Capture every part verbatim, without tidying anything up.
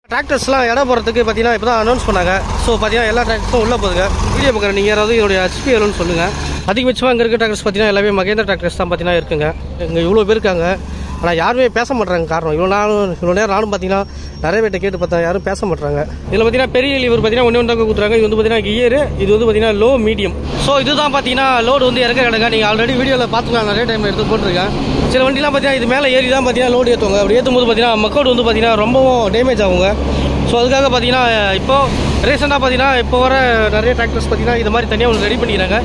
டிராக்டர்ஸ்லாம் இடம் போகிறதுக்கு பார்த்தீங்கன்னா இப்போ தான் அனௌன்ஸ் பண்ணாங்க. ஸோ பார்த்தீங்கன்னா எல்லா டிராக்டர்ஸும் உள்ளே போகுதுங்க. வீடியோ பார்க்குற நீங்கள் யாராவது இதோடைய ஹெச்பி எவ்வளோன்னு சொல்லுங்கள். அதிகபட்சமாக இங்கே இருக்க டிராக்டர்ஸ் பார்த்தீங்கன்னா எல்லாமே மகேந்திரா டிராக்டர்ஸ் தான் பார்த்தீங்கன்னா இருக்குங்க. இங்கே இவ்வளோ பேர் இருக்காங்க, ஆனால் யாருமே பேச மாட்டாங்க. காரணம் இவ்வளோ நாளும் இவ்வளோ நேரம் நானும் பார்த்தீங்கன்னா நிறைய பேர்ட்ட கேட்டு பார்த்தா யாரும் பேச மாட்டாங்க. இதில் பார்த்தீங்கன்னா பெரிய லீவர் பார்த்தீங்கன்னா ஒன்று ஒன்று தான் கொடுத்துறாங்க. இது வந்து பார்த்தீங்கன்னா கியர், இது வந்து பார்த்தீங்கன்னா லோ மீடியம். ஸோ இதுதான் பார்த்தீங்கன்னா லோடு வந்து இறக்க கிடங்க. நீங்கள் ஆல்ரெடி வீடியோவில் பார்த்துக்கலாம், நிறைய டைம் எடுத்து போட்டிருக்கேன். சில வண்டிலாம் பார்த்தீங்கன்னா இது மேலே ஏறி தான் பார்த்தீங்கன்னா லோடு ஏற்றுவாங்க. அப்படி ஏற்றும் போது பார்த்தீங்கன்னா மக்கோடு வந்து பார்த்தீங்கன்னா ரொம்பவும் டேமேஜ் ஆகுங்க. ஸோ அதுக்காக பார்த்தீங்கன்னா இப்போ ரீசெண்டாக பார்த்தீங்கன்னா இப்போ வர நிறைய டிராக்டர்ஸ் பார்த்தீங்கன்னா இது மாதிரி தனியாக ஒன்று ரெடி பண்ணிக்கிறாங்க.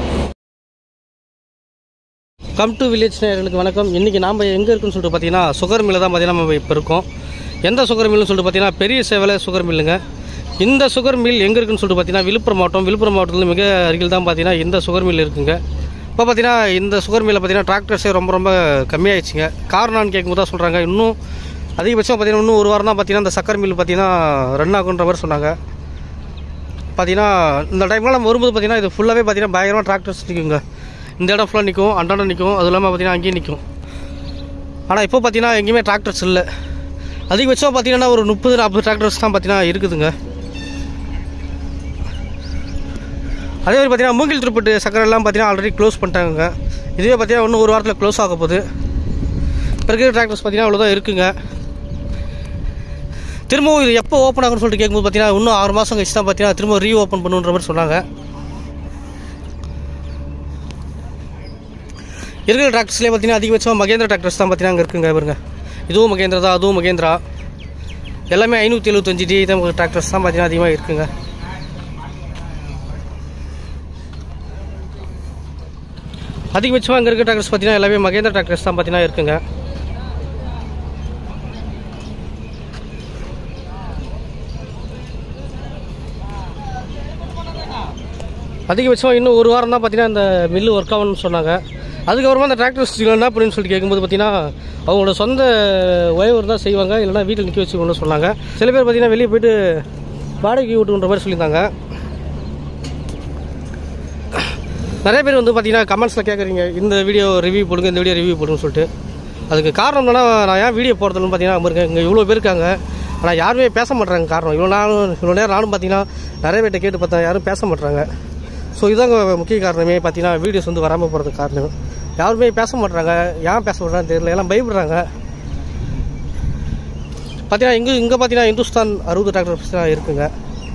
கம் டு வில்லேஜ் நேயர்களுக்கு வணக்கம். இன்றைக்கி நாம் எங்கே இருக்குன்னு சொல்லிட்டு பார்த்தீங்கன்னா சுகர் மில்லில் தான் பார்த்தீங்கன்னா நம்ம இப்போ இருக்கோம். எந்த சுகர் மில்லுன்னு சொல்லிட்டு பார்த்தீங்கன்னா பெரிய சேவலை சுகர் மில்லுங்க. இந்த சுகர் மில் எங்கே இருக்குன்னு சொல்லிட்டு பார்த்தீங்கன்னா விழுப்புரம் மாவட்டம். விழுப்புரம் மாவட்டத்தில் மிக அருகில் தான் பார்த்தீங்கன்னா இந்த சுகர் மில் இருக்குங்க. இப்போ பார்த்தீங்கன்னா இந்த சுகர் மில்லில் பார்த்தீங்கன்னா டிராக்டர்ஸே ரொம்ப ரொம்ப கம்மியாகிடுச்சிங்க. காரணம்னு கேட்கும்போது தான் சொல்கிறாங்க, இன்னும் அதிகபட்சம் பார்த்தீங்கன்னா இன்னும் ஒரு வாரம் தான் பார்த்தீங்கன்னா இந்த சக்கர் மில் பார்த்தீங்கன்னா ரன் ஆகுன்ற மாதிரி சொன்னாங்க. பார்த்தீங்கன்னா இந்த டைம்லாம் நம்ம வரும்போது பார்த்தீங்கன்னா இது ஃபுல்லாகவே பார்த்தீங்கன்னா பயங்கரமாக டிராக்டர்ஸ் நிற்குங்க. இந்த இடம் ஃபுல்லாக நிற்கும், அண்டாண்ட நிற்கும், அது இல்லாமல் பார்த்தீங்கன்னா அங்கேயும் நிற்கும். ஆனால் இப்போ பார்த்தீங்கன்னா எங்கேயுமே டிராக்டர்ஸ் இல்லை. அதிகபட்சம் பார்த்தீங்கன்னா ஒரு முப்பது நாற்பது டிராக்டர்ஸ் தான் பார்த்தீங்கன்னா இருக்குதுங்க. அதே மாதிரி பார்த்தீங்கன்னா மூங்கில் திருப்பட்டு சக்கரெல்லாம் பார்த்தீங்கன்னா ஆல்ரெடி க்ளோஸ் பண்ணிட்டாங்க. இதுவே பார்த்தீங்கன்னா இன்னும் ஒரு வாரத்தில் க்ளோஸ் ஆக போகுது. இருக்கிற டிராக்டர்ஸ் பார்த்தீங்கன்னா அவ்வளோதான் இருக்குங்க. திரும்பவும் இது எப்போ ஓப்பன் ஆகுன்னு சொல்லிட்டு கேட்கும்போது பார்த்தீங்கன்னா இன்னும் ஆறு மாதம் கழிச்சு தான் பார்த்தீங்கன்னா திரும்ப ரீ ஓப்பன் பண்ணுன்ற மாதிரி சொன்னாங்க. இருக்கிற டிராக்டர்ஸ்லேயே பார்த்தீங்கன்னா அதிகபட்சமாக மகேந்திரா டிராக்டர்ஸ் தான் பார்த்தீங்கன்னா அங்கே இருக்குங்க. பாருங்க, இதுவும் மகேந்திரா தான், அதுவும் மகேந்திரா, எல்லாமே ஐநூற்றி எழுபத்தஞ்சு டி தான் டிராக்டர்ஸ் தான் பார்த்தீங்கன்னா அதிகமாக இருக்குங்க. அதிகபட்சமாக அங்கே இருக்க டிராக்டர்ஸ் பார்த்தீங்கன்னா எல்லாமே மகேந்திரா டிராக்டர்ஸ் தான் பார்த்தீங்கன்னா இருக்குங்க. அதிகபட்சமாக இன்னும் ஒரு வாரம் தான் பார்த்தீங்கன்னா இந்த மில்லு ஒர்க் ஆகணும்னு சொன்னாங்க. அதுக்கப்புறமா அந்த டிராக்டர்ஸ் என்ன அப்படின்னு சொல்லிட்டு கேட்கும்போது பார்த்தீங்கன்னா அவங்களோட சொந்த ஒயவர் தான் செய்வாங்க, இல்லைனா வீட்டில் நிற்க வச்சுக்கணும்னு சொன்னாங்க. சில பேர் பார்த்தீங்கன்னா வெளியே போய்ட்டு வாடகைக்கு விட்டுன்ற மாதிரி சொல்லியிருந்தாங்க. நிறைய பேர் வந்து பார்த்தீங்கன்னா கமெண்ட்ஸில் கேட்குறீங்க, இந்த வீடியோ ரிவ்யூ போடுங்க, இந்த வீடியோ ரிவ்யூ போடுங்கன்னு சொல்லிட்டு. அதுக்கு காரணம் என்னன்னா, நான் ஏன் வீடியோ போடுறதுன்னு பார்த்தீங்கன்னா பாருங்க, இங்கே இவ்வளோ பேர் இருக்காங்க, ஆனால் யாருமே பேச மாட்டாங்க. காரணம் இவ்வளோ நாளும் இவ்வளோ நேரம் நானும் பார்த்தீங்கன்னா நிறைய பேர்ட்ட கேட்டு பார்த்தா யாரும் பேச மாட்டாங்க. ஸோ இதாங்க முக்கிய காரணமே பார்த்தீங்கன்னா வீடியோஸ் வந்து வராமல் போகிறதுக்கு காரணம். யாருமே பேச மாட்டாங்க, ஏன் பேச மாட்டாங்கன்னு தெரியல, எல்லாம் பயப்படுறாங்க. பார்த்தீங்கன்னா இங்கே இங்கே பார்த்தீங்கன்னா இந்துஸ்தான் அறுபது டிராக்டர்ஸ் தான் இருக்குங்க.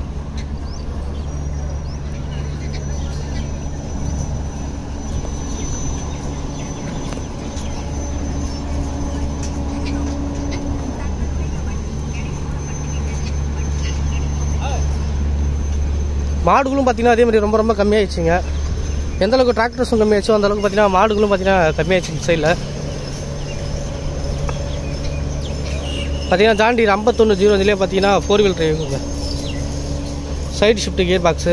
மாடுகளும் பார்த்தீங்கன்னா அதே மாதிரி ரொம்ப ரொம்ப கம்மியாகிடுச்சிங்க. எந்தளவுக்கு டிராக்டர்ஸும் கம்மியாச்சோ அந்தளவுக்கு பார்த்தீங்கன்னா மாடுகளும் பார்த்தீங்கன்னா கம்மியாகிடுச்சு. சைடில் பார்த்தீங்கன்னா ஜாண்டீர் ஐம்பத்தொன்று ஜீரோ அஞ்சுலேயே பார்த்தீங்கன்னா ஃபோர் வீல் டிரைவுங்க, சைடு ஷிஃப்ட்டு கியர் பாக்ஸு.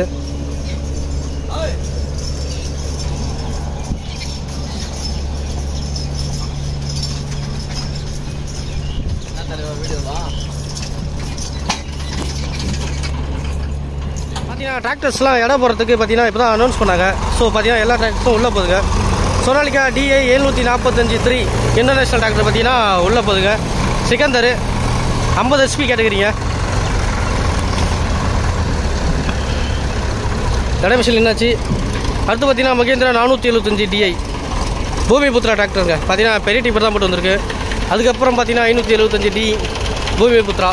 பார்த்தீங்கன்னா டிராக்டர்ஸ்லாம் இடம் போகிறதுக்கு பார்த்தீங்கன்னா இப்போ தான் அனௌன்ஸ் பண்ணாங்க. ஸோ பார்த்தீங்கன்னா எல்லா டிராக்டர்ஸும் உள்ளே போகுதுங்க. சோனாலிகா டிஐ எழுநூற்றி நாற்பத்தஞ்சு த்ரீ இன்டர்நேஷ்னல் டிராக்டர் பார்த்தீங்கன்னா உள்ளே போகுதுங்க. சிக்கந்தர் ஐம்பது ஹெச்பி கேட்டகரிங்க. கடை மிஷின் என்னாச்சு. அடுத்து பார்த்தீங்கன்னா மகேந்திரா நானூற்றி எழுபத்தஞ்சு டிஐ பூமிபுத்ரா டிராக்டருங்க. பார்த்தீங்கன்னா பெரிய டிப்பர் தான் போட்டு வந்திருக்கு. அதுக்கப்புறம் பார்த்தீங்கன்னா ஐநூற்றி எழுபத்தஞ்சு டி பூமிபுத்ரா.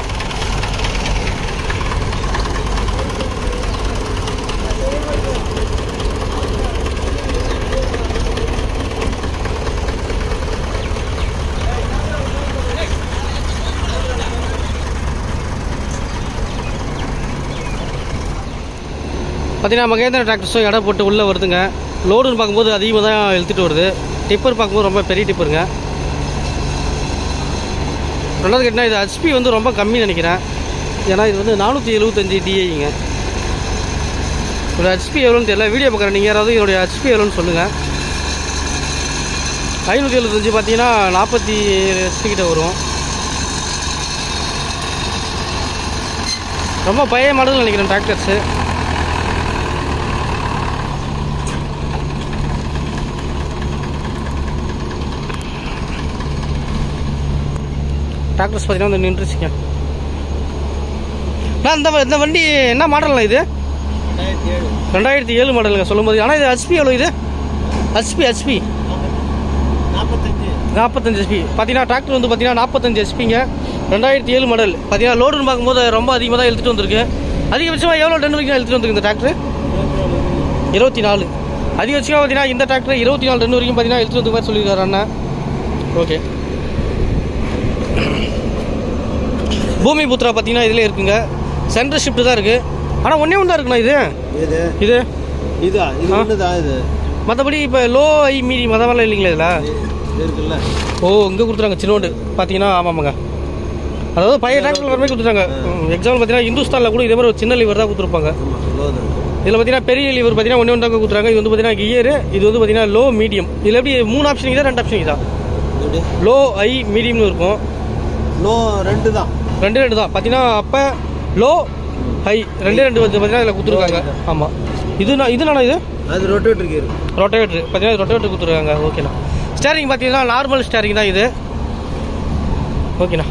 பார்த்தீங்கன்னா மகேந்திரா டிராக்டர்ஸும் இடம் போட்டு உள்ளே வருதுங்க. லோடுன்னு பார்க்கும்போது அதிகமாக தான் இழுத்துட்டு வருது. டிப்பர் பார்க்கும்போது ரொம்ப பெரிய டிப்பருங்க. ரெண்டாவது கேட்டால் இது ஹெச்பி வந்து ரொம்ப கம்மி நினைக்கிறேன். ஏன்னா இது வந்து நானூற்றி எழுபத்தஞ்சு டிஐங்க. இதோட ஹெச்பி எவ்வளோன்னு தெரியல. வீடியோ பார்க்குறேன் நீங்கள் யாராவது இதோடைய ஹெச்பி எவ்வளோன்னு சொல்லுங்கள். ஐநூற்றி எழுபத்தஞ்சு பார்த்தீங்கன்னா நாற்பத்தி ஏழு ஹெச்பி கிட்ட வரும். ரொம்ப பழைய மாடல் நினைக்கிறேன் டிராக்டர்ஸு. டிராக்டர்ஸ் பார்த்தீங்கன்னா வந்து நின்றுச்சுங்க. நான் இந்த இந்த வண்டி என்ன மாடல்ண்ணா இது? ரெண்டாயிரத்தி ஏழு மாடலுங்க சொல்லும்போது. ஆனால் இது ஹெச்பி எவ்வளோ இது? ஹெச்பி ஹெச்பி நாற்பத்தஞ்சு ஹெச்பி பார்த்தீங்கன்னா டிராக்டர் வந்து பார்த்தீங்கன்னா நாற்பத்தஞ்சு ஹெச்பிங்க, ரெண்டாயிரத்தி ஏழு மாடல். பார்த்தீங்கன்னா லோடுன்னு பார்க்கும்போது ரொம்ப அதிகமாக தான் எடுத்துகிட்டு வந்திருக்கு. அதிகபட்சமாக எவ்வளோ டன் வரைக்கும் எடுத்துகிட்டு வந்துருக்கு இந்த டிராக்டர்? இருபத்தி நாலு. அதிகபட்சமாக பார்த்தீங்கன்னா இந்த டிராக்டர் இருபத்தி நாலு டன் வரைக்கும் பார்த்தீங்கன்னா எடுத்துகிட்டு வந்து மாதிரி சொல்லியிருக்காரு அண்ணா. ஓகே. பூமி புத்ரா பார்த்தீங்கன்னா இதில் இருக்குங்க. சென்டர் ஷிஃப்ட் தான் இருக்குது. ஆனால் ஒன்றே ஒன்றா இருக்குண்ணா இது இது இதா இது ஒன்று தான் இது. மற்றபடி இப்போ லோ ஐ மீடி மதமெல்லாம் இல்லைங்களா இதில் இருக்குல்ல? ஓ இங்கே கொடுத்துறாங்க சின்னோண்டு பார்த்தீங்கன்னா. ஆமாம்ங்க, அதாவது பழைய டிராக்டர் வர மாதிரி கொடுத்துருக்காங்க. எக்ஸாம்பிள் பார்த்தீங்கன்னா இந்துஸ்தானில் கூட இதே மாதிரி ஒரு சின்ன லிவர் தான் கொடுத்துருப்பாங்க. இதில் பார்த்தீங்கன்னா பெரிய லிவர் பார்த்தீங்கன்னா ஒன்று ஒன்று தான் கொடுத்துருக்காங்க. இது வந்து பார்த்தீங்கன்னா கியரு, இது வந்து பார்த்தீங்கன்னா லோ மீடியம். இதில் எப்படி மூணு ஆப்ஷன் தான் ரெண்டு ஆப்ஷன் தான்? லோ ஐ மீடியம்னு இருக்கும். லோ ரெண்டு தான், ரெண்டு ரெண்டு தான் பார்த்தீங்கன்னா. அப்போ லோ ஹை ரெண்டே ரெண்டு வந்து பார்த்தீங்கன்னா இதில் கொடுத்துருக்காங்க. ஆமாம், இது நான் இது நானா இது அது ரொட்டேட்டர் கியர். ரொட்டேட்டர் பார்த்தீங்கன்னா ரொட்டேட்டர் கொடுத்துருக்காங்க. ஓகேண்ணா. ஸ்டேரிங் பார்த்தீங்கன்னா நார்மல் ஸ்டேரிங் தான் இது. ஓகேண்ணா.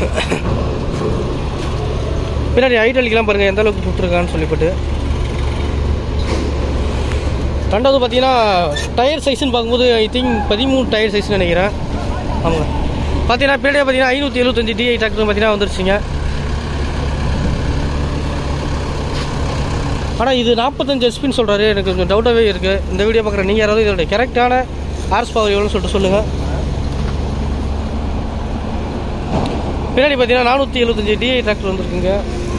பின்னாடி ஹைட்ராலிக்லாம் பாருங்கள் எந்த அளவுக்கு கொடுத்துருக்கான்னு சொல்லிவிட்டு. ரெண்டாவது பார்த்தீங்கன்னா டயர் சைஸ்ன்னு பார்க்கும்போது ஐ திங்க் பதிமூணு டயர் சைஸ்ன்னு நினைக்கிறேன். ஆமாங்க. பார்த்தீங்கன்னா பின்னாடியே பார்த்தீங்கன்னா ஐநூற்றி எழுபத்தஞ்சு டிஐ டிராக்டர் பார்த்தீங்கன்னா வந்துருச்சுங்க. ஆனால் இது நாற்பத்தஞ்சு ஹெச்பின்னு சொல்கிறாரு. எனக்கு கொஞ்சம் டவுட்டாகவே இருக்குது. இந்த வீடியோ பார்க்குற நீங்கள் யாராவது இதோட கரெக்டான ஹார்ஸ் பவர் எவ்வளோன்னு சொல்லிட்டு சொல்லுங்கள். பின்னாடி பார்த்தீங்கன்னா நானூற்றி எழுபத்தஞ்சு டிஐ டிராக்டர் வந்துருக்குங்க.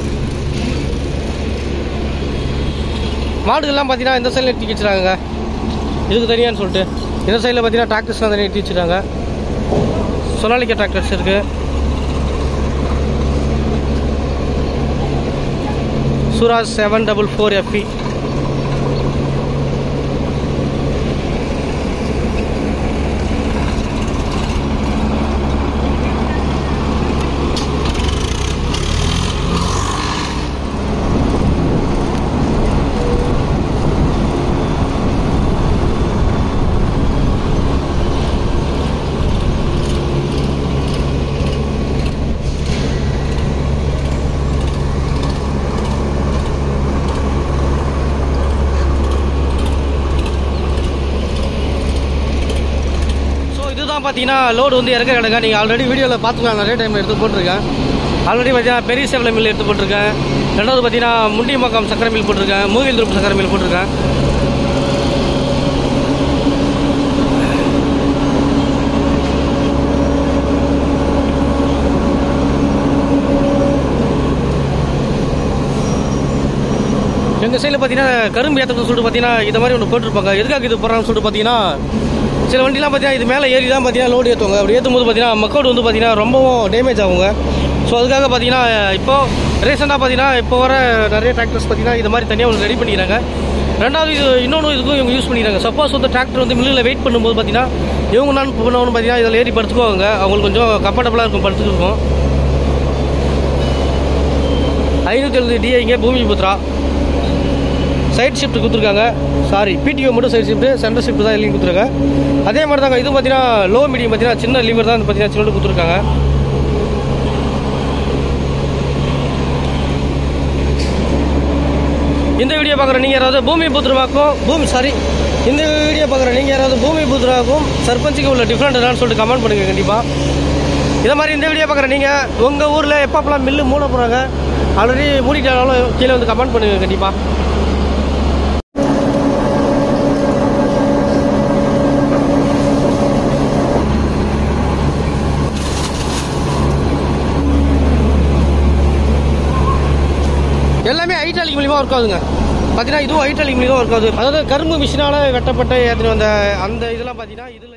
மாடுகள்லாம் பார்த்தீங்கன்னா இந்த சைடில் எடுத்து வச்சுருக்காங்க, இதுக்கு தனியான்னு சொல்லிட்டு. இந்த சைடில் பார்த்தீங்கன்னா டிராக்டர்ஸ்லாம் தனியாக எடுத்து வச்சுருக்காங்க. சொனாலிக்கா டிராக்டர்ஸ் இருக்குது. Swaraj seven double four FE. பார்த்தீங்கன்னா லோடு வந்து இறக்க கிடங்க. நீங்கள் ஆல்ரெடி வீடியோவில் பார்த்துக்கலாம், நிறைய டைம் எடுத்து போட்டிருக்கேன். ஆல்ரெடி பார்த்தீங்கன்னா பெரிய சேவலை மில் எடுத்து போட்டிருக்கேன். ரெண்டாவது பார்த்தீங்கன்னா முண்டியம்பாக்கம் சக்கரை மில் போட்டிருக்கேன். மூங்கில் துருப்பு சக்கரை மில் போட்டிருக்கேன். எங்கள் சைடில் பார்த்தீங்கன்னா கரும்பு ஏற்றத்துக்கு சொல்லிட்டு பார்த்தீங்கன்னா இந்த மாதிரி ஒன்று போட்டிருப்பாங்க. எதுக்காக இது போடுறாங்கன்னு சொல்லிட்டு பார்த்தீங்கன்னா சில வண்டிலாம் பார்த்தீங்கன்னா இது மேலே ஏறி தான் பார்த்தீங்கன்னா லோடு ஏற்றுவாங்க. அப்படி ஏற்றும் போது பார்த்தீங்கன்னா மக்கோடு வந்து பார்த்தீங்கன்னா ரொம்பவும் டேமேஜ் ஆகுங்க. ஸோ அதுக்காக பார்த்தீங்கன்னா இப்போது ரீசெண்டாக பார்த்தீங்கன்னா இப்போ வர நிறைய டிராக்டர்ஸ் பார்த்தீங்கன்னா இது மாதிரி தனியாக ஒன்று ரெடி பண்ணிக்கிறாங்க. ரெண்டாவது இது இன்னொன்று இதுக்கும் இவங்க யூஸ் பண்ணிக்கிறாங்க. சப்போஸ் வந்து டிராக்டர் வந்து மில்லில் வெயிட் பண்ணும்போது பார்த்தீங்கன்னா இவங்க நான் பண்ணணும்னு பார்த்தீங்கன்னா இதில் ஏறி படுத்துக்குவாங்க. அவங்களுக்கு கொஞ்சம் கம்ஃபர்டபுளாக இருக்கும், படுத்துருக்கும். ஐநூற்றி எழுபது டிஐங்க பூமி புத்ரா. சைட் ஷிஃப்ட் கொடுத்துருக்காங்க. சாரி, பிடிஓ மட்டும் சைட் ஷிஃப்ட், சென்டர் ஷிஃப்ட் தான் எல்லாம் கொடுத்துருக்காங்க. அதே மாதிரி தாங்க இது பார்த்தீங்கன்னா லோ மீடியம் பார்த்தீங்கன்னா சின்ன லீவர் தான் பார்த்தீங்கன்னா சின்னோடு கொடுத்துருக்காங்க. இந்த வீடியோ பார்க்குற நீங்கள் யாராவது பூமி புத்ராவுக்கும் பூமி சாரி இந்த வீடியோ பார்க்குற நீங்கள் யாராவது பூமி புத்ராவுக்கும் சர்பஞ்சுக்கு உள்ள டிஃப்ரெண்ட் என்னன்னு சொல்லிட்டு கமெண்ட் பண்ணுங்கள் கண்டிப்பாக. இதை மாதிரி இந்த வீடியோ பார்க்குற நீங்கள் உங்கள் ஊரில் எப்பப்பெல்லாம் மில்லு மூட போகிறாங்க, ஆல்ரெடி மூடிட்டாலும் கீழே வந்து கமெண்ட் பண்ணுங்கள் கண்டிப்பாக. எல்லாமே ஹைட்ராலிக் மூலியமாக ஒர்க் ஆகுதுங்க. பார்த்தீங்கன்னா இதுவும் ஹைட்ராலிக் மூலியமாக ஒர்க் ஆகுது. அதாவது கரும்பு மிஷினால் வெட்டப்பட்ட ஏற்றின அந்த அந்த இதெல்லாம் பார்த்தீங்கன்னா இதில்